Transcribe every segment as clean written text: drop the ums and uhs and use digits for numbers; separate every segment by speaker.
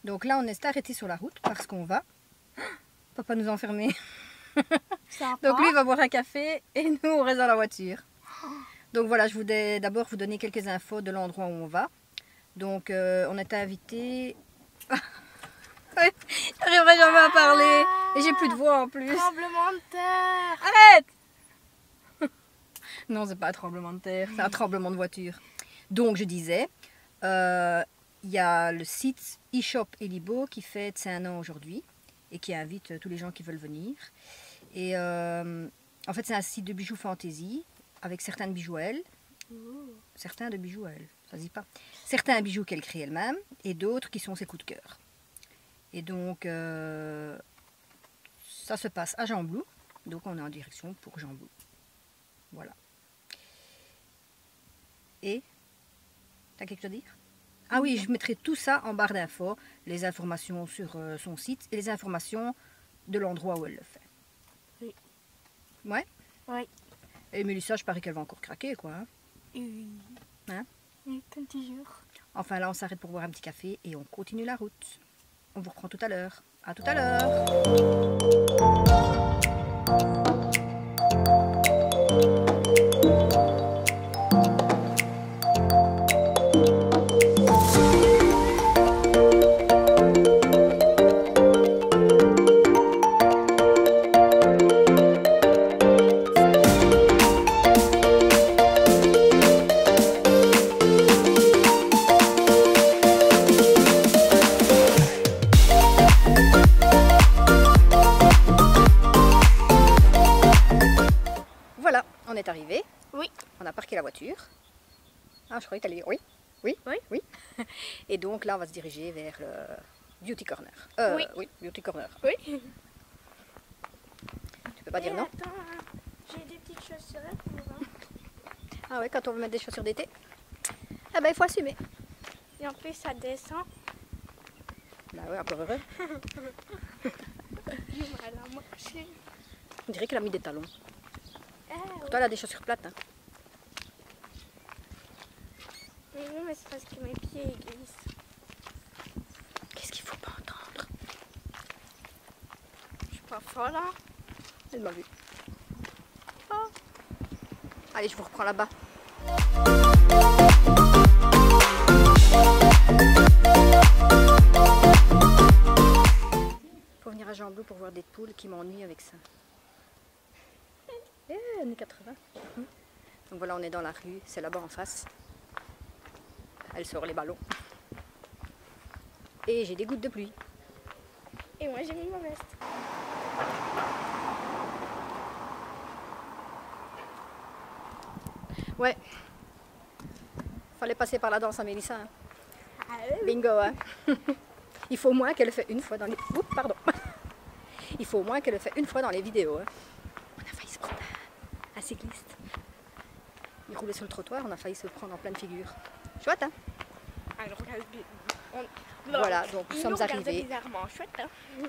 Speaker 1: Donc là, on est arrêté sur la route parce qu'on va... Papa nous a enfermés. Donc lui, il va boire un café et nous, on reste dans la voiture. Donc voilà, je voulais d'abord vous donner quelques infos de l'endroit où on va. Donc on était invités... J'arriverai jamais à parler. Et j'ai plus de voix en plus.
Speaker 2: Tremblement de terre.
Speaker 1: Arrête. Non, c'est pas un tremblement de terre, c'est un tremblement de voiture. Donc je disais, il y a le site eShop Elibo qui fête ses 1 an aujourd'hui et qui invite tous les gens qui veulent venir. Et en fait, c'est un site de bijoux fantaisie avec certains bijoux à elle. Certains de bijoux à elle, ça se dit pas. Certains bijoux qu'elle crée elle-même et d'autres qui sont ses coups de cœur. Et donc, ça se passe à Gembloux. Donc, on est en direction pour Gembloux. Voilà. Et, t'as quelque chose à dire? Ah oui, je mettrai tout ça en barre d'infos, les informations sur son site et les informations de l'endroit où elle le fait.
Speaker 2: Oui.
Speaker 1: Ouais?
Speaker 2: Oui.
Speaker 1: Et Mélissa, je parie qu'elle va encore craquer, quoi. Hein?
Speaker 2: Oui.
Speaker 1: Hein?
Speaker 2: Oui, comme toujours.
Speaker 1: Enfin, là, on s'arrête pour boire un petit café et on continue la route. On vous reprend tout à l'heure. À tout à l'heure. On est arrivé.
Speaker 2: Oui.
Speaker 1: On a parqué la voiture. Ah, je croyais que tu allais dire oui. Oui.
Speaker 2: Oui.
Speaker 1: Oui. Et donc là, on va se diriger vers le Beauty Corner. Oui, Beauty Corner.
Speaker 2: Oui.
Speaker 1: Tu peux pas dire non?
Speaker 2: Attends, j'ai des petites chaussettes pour voir.
Speaker 1: Ah ouais, quand on veut mettre des chaussures d'été. Ah ben, il faut assumer.
Speaker 2: Et en plus, ça descend.
Speaker 1: Bah ouais, encore heureux.
Speaker 2: Elle a marché.
Speaker 1: On dirait qu'elle a mis des talons.
Speaker 2: Ah,
Speaker 1: Pour toi, elle a des chaussures plates. Hein.
Speaker 2: Mais non, mais c'est parce que mes pieds glissent.
Speaker 1: Qu'est-ce qu'il faut pas entendre?
Speaker 2: Je suis pas folle, hein.
Speaker 1: Elle m'a vu. Oh. Allez, je vous reprends là-bas. Faut venir à Gembloux pour voir des poules qui m'ennuient avec ça. Années 80. Donc voilà, on est dans la rue, c'est là-bas en face. Elle sort les ballons. Et j'ai des gouttes de pluie.
Speaker 2: Et moi, j'ai mis ma veste.
Speaker 1: Ouais. Fallait passer par la danse à Mélissa. Hein.
Speaker 2: Ah, oui.
Speaker 1: Bingo, hein. Il faut au moins qu'elle le fait une fois dans les... Oups, pardon. Il faut au moins qu'elle le fait une fois dans les vidéos. Hein. On a failli se prendre un cycliste. Il roulait sur le trottoir, on a failli se prendre en pleine figure. Chouette, hein.
Speaker 2: Alors, regarde,
Speaker 1: Voilà, donc nous sommes arrivés.
Speaker 2: Bizarrement chouette, hein.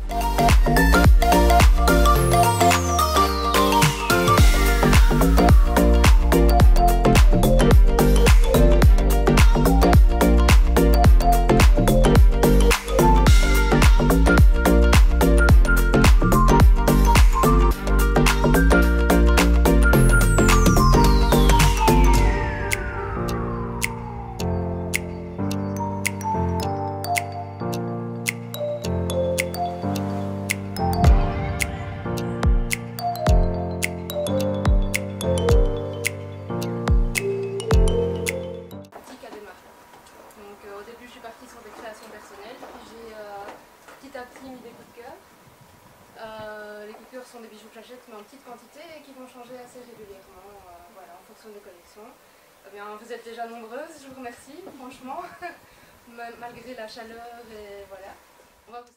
Speaker 3: Les coups de cœur sont des bijoux que j'achète mais en petite quantité et qui vont changer assez régulièrement voilà, en fonction des collections. Eh bien, vous êtes déjà nombreuses, je vous remercie franchement, malgré la chaleur et voilà. On va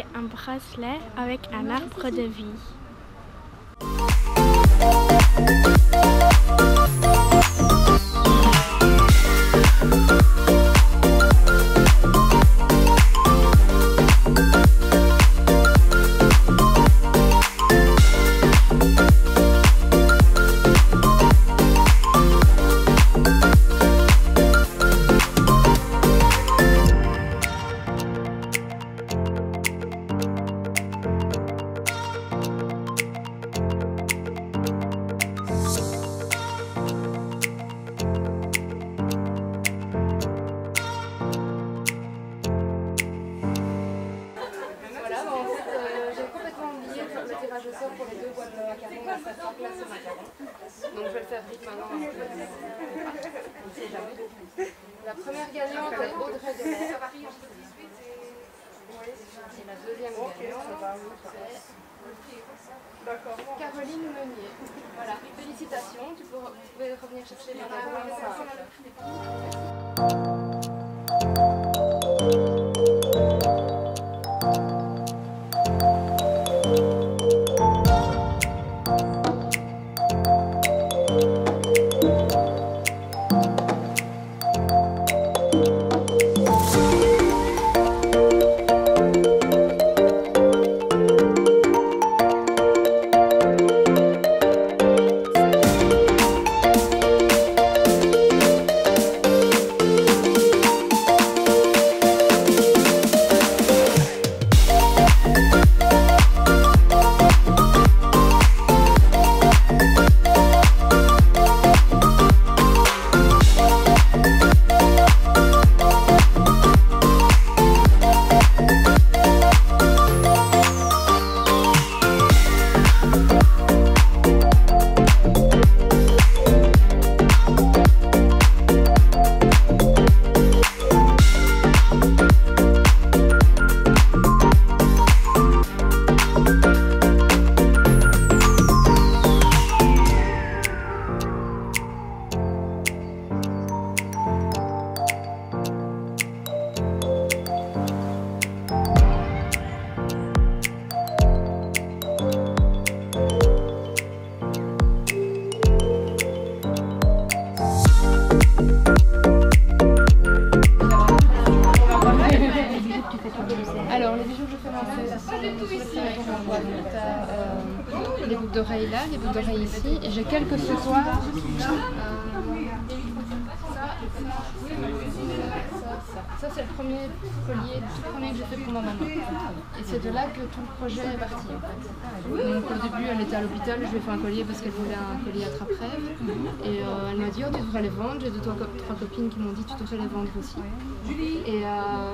Speaker 2: acheté un bracelet avec un arbre de vie.
Speaker 3: Tirage au sort pour les 2 boîtes de macarons à 700 places de macarons. Donc je vais le faire vite maintenant. On ne sait jamais. La première gagnante est Audrey Delair. Et la deuxième gagnante c'est Caroline Meunier. Voilà, félicitations. Vous pouvez revenir chercher les macarons. Alors, les bijoux que je fais les boucles d'oreilles là, les boucles d'oreilles ici, et j'ai quelques feuilloirs. Ça c'est le premier collier, tout premier que j'ai fait pour ma maman. Et c'est de là que tout le projet est parti en fait. Donc au début elle était à l'hôpital, je lui ai fait un collier parce qu'elle voulait un collier attrape-rêve. Et elle m'a dit oh tu devrais les vendre, j'ai 2 ou 3 copines qui m'ont dit tu devrais les vendre aussi. Et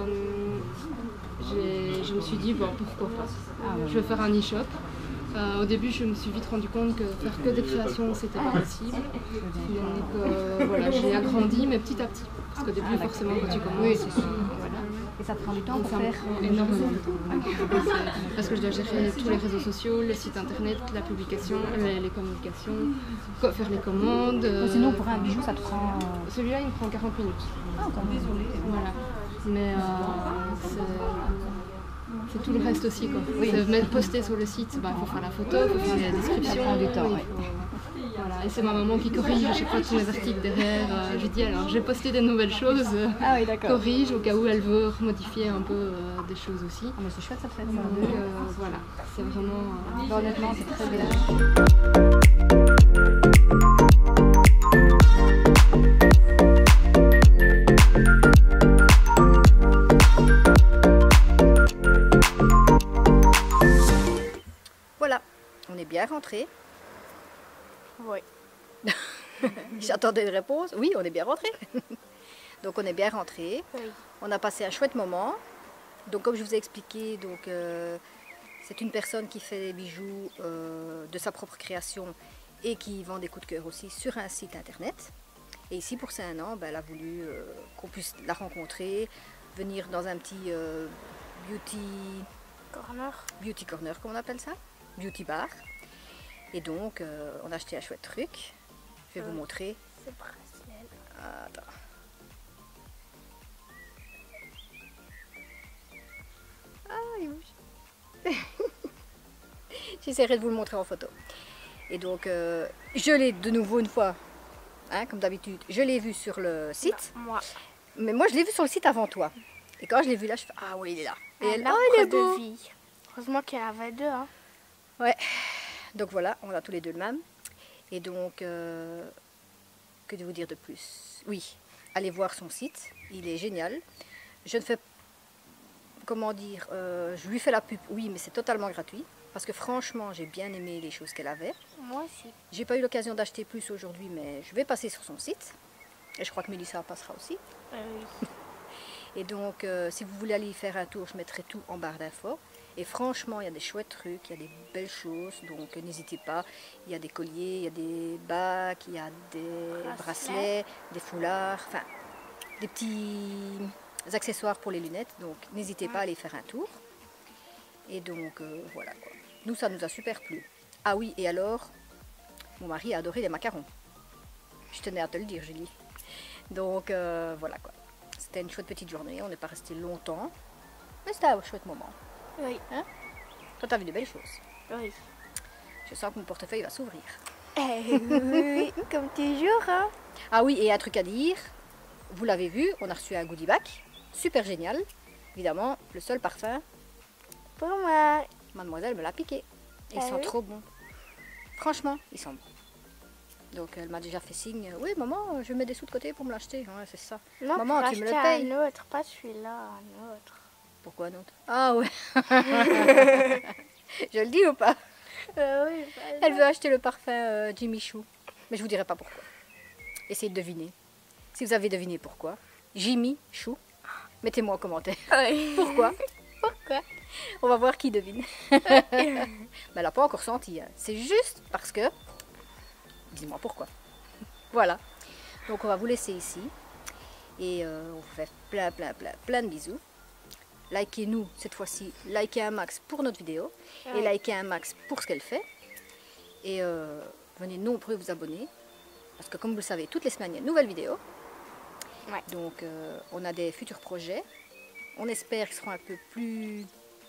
Speaker 3: je me suis dit bon pourquoi pas, je vais faire un e-shop. Au début, je me suis vite rendu compte que faire que des créations, c'était pas possible. Donc voilà, j'ai agrandi, mais petit à petit. Parce qu'au début, forcément, quand tu commences, voilà.
Speaker 1: Et ça te prend du temps pour faire
Speaker 3: énormément de temps. Parce que je dois gérer tous les réseaux sociaux, le site internet, la publication, les communications, faire les commandes.
Speaker 1: Sinon, pour un bijou, ça te prend...
Speaker 3: Celui-là, il me prend 40 minutes.
Speaker 1: Ah, quand même.
Speaker 3: Voilà. Mais c'est tout le reste aussi quoi.
Speaker 1: Oui.
Speaker 3: C'est poster sur le site, il faut faire la photo, il faut faire la description.
Speaker 1: Ça prend du temps,
Speaker 3: Voilà. Et c'est ma maman qui corrige à chaque fois tous les articles derrière. Je lui dis alors j'ai posté des nouvelles choses, corrige au cas où elle veut remodifier un peu des choses aussi.
Speaker 1: Ah, mais c'est chouette ça de faire.
Speaker 3: Donc voilà, c'est vraiment...
Speaker 1: honnêtement c'est très bien. Voilà, on est bien rentré.
Speaker 2: Oui.
Speaker 1: J'attendais une réponse. Oui, on est bien rentré. Donc on est bien rentré.
Speaker 2: Oui.
Speaker 1: On a passé un chouette moment. Donc comme je vous ai expliqué, c'est une personne qui fait des bijoux de sa propre création et qui vend des coups de cœur aussi sur un site internet. Et ici pour Saint-An, elle a voulu qu'on puisse la rencontrer, venir dans un petit beauty corner, comme on appelle ça, beauty bar. Et donc on a acheté un chouette truc. Je vais vous montrer.
Speaker 2: Ce bracelet.
Speaker 1: Attends. Ah, il bouge. J'essaierai de vous le montrer en photo. Et donc, je l'ai de nouveau une fois, hein, comme d'habitude, je l'ai vu sur le site.
Speaker 2: Moi.
Speaker 1: Mais moi, je l'ai vu sur le site avant toi. Et quand je l'ai vu là, je fais ah oui, il est là. Et elle,
Speaker 2: Un
Speaker 1: oh, il est
Speaker 2: arbre
Speaker 1: beau.
Speaker 2: de vie. Heureusement qu'il y en avait deux. Hein.
Speaker 1: Ouais. Donc voilà, on a tous les deux le même. Et donc, que de vous dire de plus? Oui, allez voir son site, il est génial. Je ne fais, comment dire, je lui fais la pub, oui, mais c'est totalement gratuit. Parce que franchement, j'ai bien aimé les choses qu'elle avait.
Speaker 2: Moi aussi.
Speaker 1: J'ai pas eu l'occasion d'acheter plus aujourd'hui, mais je vais passer sur son site. Et je crois que Mélissa passera aussi.
Speaker 2: Oui.
Speaker 1: Et donc, si vous voulez aller y faire un tour, je mettrai tout en barre d'infos. Et franchement, il y a des chouettes trucs, il y a des belles choses, donc n'hésitez pas. Il y a des colliers, il y a des bacs, il y a des bracelets, des foulards, enfin, des petits accessoires pour les lunettes. Donc, n'hésitez pas à aller faire un tour. Et donc, voilà quoi. Nous, ça nous a super plu. Ah oui, et alors, mon mari a adoré les macarons. Je tenais à te le dire, Julie. Donc, voilà quoi. C'était une chouette petite journée, on n'est pas resté longtemps, mais c'était un chouette moment.
Speaker 2: Oui.
Speaker 1: Hein? Toi, t'as vu de belles choses.
Speaker 2: Oui.
Speaker 1: Je sens que mon portefeuille va s'ouvrir.
Speaker 2: Oui, comme toujours. Hein.
Speaker 1: Ah oui, et un truc à dire, vous l'avez vu, on a reçu un goodie bag, super génial. Évidemment, le seul parfum,
Speaker 2: Pour moi.
Speaker 1: mademoiselle me l'a piqué. Et ils
Speaker 2: Ah
Speaker 1: sont
Speaker 2: oui?
Speaker 1: trop bons. Franchement, ils sont bons. Donc elle m'a déjà fait signe, oui maman, je mets des sous de côté pour me l'acheter. Ouais, c'est ça.
Speaker 2: Non,
Speaker 1: Maman,
Speaker 2: pour
Speaker 1: tu me le
Speaker 2: acheter
Speaker 1: payes.
Speaker 2: un autre, pas celui-là, un autre.
Speaker 1: Pourquoi un autre? Ah ouais. Je le dis ou pas?
Speaker 2: Oui,
Speaker 1: Elle veut acheter le parfum Jimmy Choo. Mais je vous dirai pas pourquoi. Essayez de deviner. Si vous avez deviné pourquoi, Jimmy Choo, mettez-moi en commentaire.
Speaker 2: Oui.
Speaker 1: Pourquoi?
Speaker 2: Pourquoi?
Speaker 1: On va voir qui devine. Mais elle n'a pas encore senti. Hein. C'est juste parce que... Dis-moi pourquoi. Voilà. Donc on va vous laisser ici. Et on vous fait plein de bisous. Likez-nous cette fois-ci. Likez un max pour notre vidéo. Et likez un max pour ce qu'elle fait. Et venez nombreux vous abonner. Parce que comme vous le savez, toutes les semaines, il y a une nouvelle vidéo.
Speaker 2: Ouais.
Speaker 1: Donc on a des futurs projets. On espère qu'ils seront un peu plus...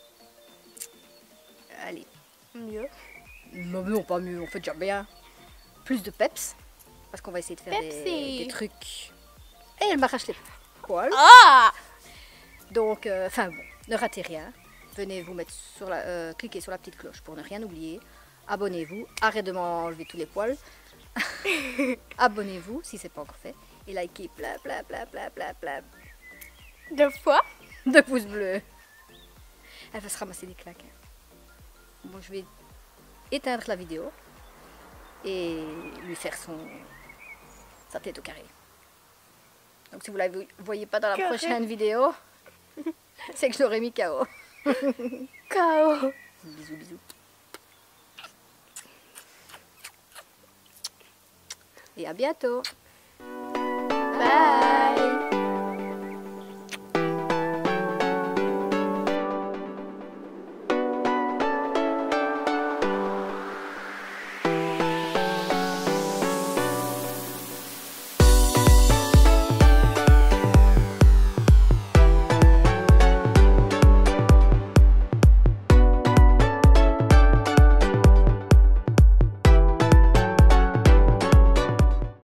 Speaker 1: Allez.
Speaker 2: Mieux.
Speaker 1: Non, pas mieux, on fait déjà bien. Plus de peps. Parce qu'on va essayer de faire des trucs. Et elle m'arrache les poils.
Speaker 2: Ah!
Speaker 1: Donc, enfin bon, ne ratez rien. Venez vous mettre sur la... cliquez sur la petite cloche pour ne rien oublier. Abonnez-vous. Arrête de m'enlever tous les poils. Abonnez-vous si ce n'est pas encore fait. Et likez plein.
Speaker 2: 2 fois.
Speaker 1: De pouces bleus. Elle va se ramasser des claques. Bon, je vais éteindre la vidéo et lui faire sa tête au carré. Donc si vous ne la voyez pas dans la
Speaker 2: Carré.
Speaker 1: prochaine vidéo, c'est que je l'aurais mis KO.
Speaker 2: KO.
Speaker 1: Bisous. Et à bientôt.
Speaker 2: Bye.